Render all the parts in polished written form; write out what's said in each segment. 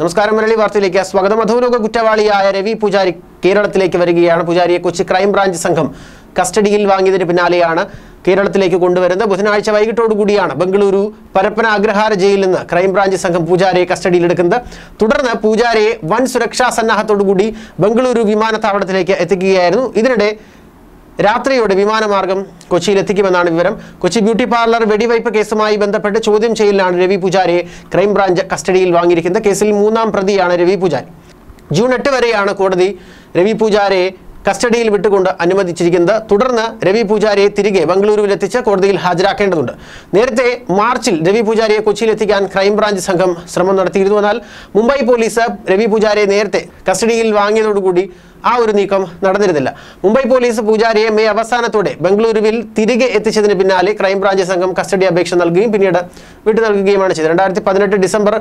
നമസ്കാരം, മലയാളി വാർത്തയിലേക്ക് സ്വാഗതം. അധോലോക കുറ്റവാളിയായ രവി പൂജാരി കേരളത്തിലേക്ക് വരികയാണ്. പൂജാരിയെ കൊച്ചി ക്രൈംബ്രാഞ്ച് സംഘം കസ്റ്റഡിയിൽ വാങ്ങിയതിന് പിന്നാലെയാണ് കേരളത്തിലേക്ക് കൊണ്ടുവരുന്നത്. ബുധനാഴ്ച വൈകിട്ടോടുകൂടിയാണ് ബംഗളൂരു പരപ്പന അഗ്രഹാര ജയിലിൽ നിന്ന് ക്രൈംബ്രാഞ്ച് സംഘം പൂജാരിയെ കസ്റ്റഡിയിലെടുക്കുന്നത്. തുടർന്ന് പൂജാരിയെ വൻ സുരക്ഷാ സന്നാഹത്തോടുകൂടി ബംഗളൂരു വിമാനത്താവളത്തിലേക്ക് എത്തിക്കുകയായിരുന്നു. ഇതിനിടെ രാത്രിയോടെ വിമാനമാർഗം കൊച്ചിയിലെത്തിക്കുമെന്നാണ് വിവരം. കൊച്ചി ബ്യൂട്ടി പാർലർ വെടിവയ്പ് കേസുമായി ബന്ധപ്പെട്ട് ചോദ്യം ചെയ്യലിലാണ് രവി പൂജാരിയെ ക്രൈംബ്രാഞ്ച് കസ്റ്റഡിയിൽ വാങ്ങിയിരിക്കുന്നത്. കേസിൽ മൂന്നാം പ്രതിയാണ് രവി പൂജാരി. ജൂൺ 8 വരെയാണ് കോടതി രവി പൂജാരിയെ കസ്റ്റഡിയിൽ വിട്ടുകൊണ്ട് അനുവദിച്ചിരിക്കുന്നത്. തുടർന്ന് രവി പൂജാരിയെ തിരികെ ബംഗളൂരുവിലെത്തിച്ച് കോടതിയിൽ ഹാജരാക്കേണ്ടതുണ്ട്. നേരത്തെ മാർച്ചിൽ രവി പൂജാരിയെ കൊച്ചിയിലെത്തിക്കാൻ ക്രൈംബ്രാഞ്ച് സംഘം ശ്രമം നടത്തിയിരുന്നു. എന്നാൽ മുംബൈ പോലീസ് രവി പൂജാരിയെ നേരത്തെ കസ്റ്റഡിയിൽ വാങ്ങിയതോടുകൂടി ആ ഒരു നീക്കം നടന്നിരുന്നില്ല. മുംബൈ പോലീസ് പൂജാരിയെ മെയ് അവസാനത്തോടെ ബംഗളൂരുവിൽ തിരികെ എത്തിച്ചതിന് പിന്നാലെ ക്രൈംബ്രാഞ്ച് സംഘം കസ്റ്റഡി അപേക്ഷ നൽകുകയും പിന്നീട് വിട്ടു നൽകുകയുമാണ് ചെയ്തത്. 2018 ഡിസംബർ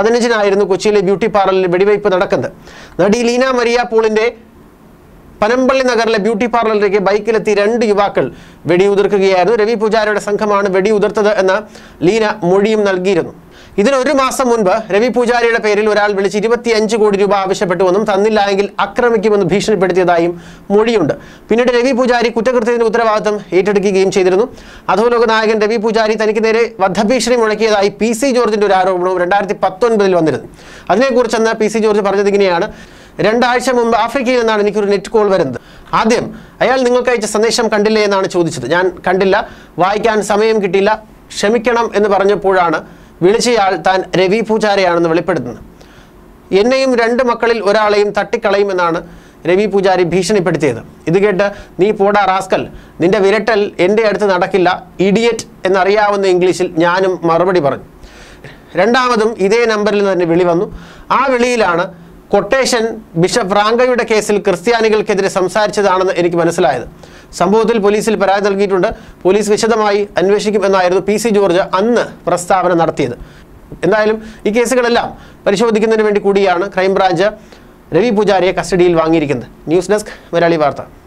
15 കൊച്ചിയിലെ ബ്യൂട്ടി പാർലറിൽ വെടിവയ്പ് നടക്കുന്നത്. നടി ലീന മരിയ പോളിന്റെ പനമ്പള്ളി നഗറിലെ ബ്യൂട്ടി പാർലറിലേക്ക് ബൈക്കിലെത്തി 2 യുവാക്കൾ വെടിയുതിർക്കുകയായിരുന്നു. രവി പൂജാരിയുടെ സംഘമാണ് വെടിയുതിർത്തത് എന്ന് ലീന മൊഴിയും നൽകിയിരുന്നു. ഇതിന് 1 മാസം മുൻപ് രവി പൂജാരിയുടെ പേരിൽ ഒരാൾ വിളിച്ച് 25 കോടി രൂപ ആവശ്യപ്പെട്ടുവെന്നും തന്നില്ല എങ്കിൽ ആക്രമിക്കുമെന്ന് ഭീഷണിപ്പെടുത്തിയതായും മൊഴിയുണ്ട്. പിന്നീട് രവി പൂജാരി കുറ്റകൃത്യത്തിന്റെ ഉത്തരവാദിത്തം ഏറ്റെടുക്കുകയും ചെയ്തിരുന്നു. അധോലോക നായകൻ രവി പൂജാരി തനിക്ക് നേരെ വധഭീഷണി മുഴക്കിയതായി PC ജോർജിന്റെ ഒരു ആരോപണവും 2019 വന്നിരുന്നു. അതിനെക്കുറിച്ചെന്ന് PC ജോർജ് പറഞ്ഞത് ഇങ്ങനെയാണ്: 2 ആഴ്ച മുമ്പ് ആഫ്രിക്കയിൽ നിന്നാണ് എനിക്കൊരു നെറ്റ് കോൾ വരുന്നത്. ആദ്യം അയാൾ നിങ്ങൾക്ക് അയച്ച സന്ദേശം കണ്ടില്ലേ എന്നാണ് ചോദിച്ചത്. ഞാൻ കണ്ടില്ല, വായിക്കാൻ സമയം കിട്ടിയില്ല, ക്ഷമിക്കണം എന്ന് പറഞ്ഞപ്പോഴാണ് വിളിച്ചയാൾ താൻ രവി പൂജാരിയാണെന്ന് വെളിപ്പെടുത്തുന്നത്. എന്നെയും 2 മക്കളിൽ ഒരാളെയും തട്ടിക്കളയുമെന്നാണ് രവി പൂജാരി ഭീഷണിപ്പെടുത്തിയത്. ഇത് കേട്ട് നീ പോടാ റാസ്കൽ, നിന്റെ വിരട്ടൽ എൻ്റെ അടുത്ത് നടക്കില്ല, ഇഡിയറ്റ് എന്നറിയാവുന്ന ഇംഗ്ലീഷിൽ ഞാനും മറുപടി പറഞ്ഞു. രണ്ടാമതും ഇതേ നമ്പറിൽ തന്നെ വിളി വന്നു. ആ വിളിയിലാണ് കൊട്ടേഷൻ ബിഷപ്പ് ഫ്രാങ്കോയുടെ കേസിൽ ക്രിസ്ത്യാനികൾക്കെതിരെ സംസാരിച്ചതാണെന്ന് എനിക്ക് മനസ്സിലായത്. സംഭവത്തിൽ പോലീസിൽ പരാതി നൽകിയിട്ടുണ്ട്. പോലീസ് വിശദമായി അന്വേഷിക്കുമെന്നായിരുന്നു PC ജോർജ് അന്ന് പ്രസ്താവന നടത്തിയത്. എന്തായാലും ഈ കേസുകളെല്ലാം പരിശോധിക്കുന്നതിന് വേണ്ടി കൂടിയാണ് ക്രൈംബ്രാഞ്ച് രവി പൂജാരിയെ കസ്റ്റഡിയിൽ വാങ്ങിയിരിക്കുന്നത്. ന്യൂസ് ഡെസ്ക്, മലയാളി വാർത്ത.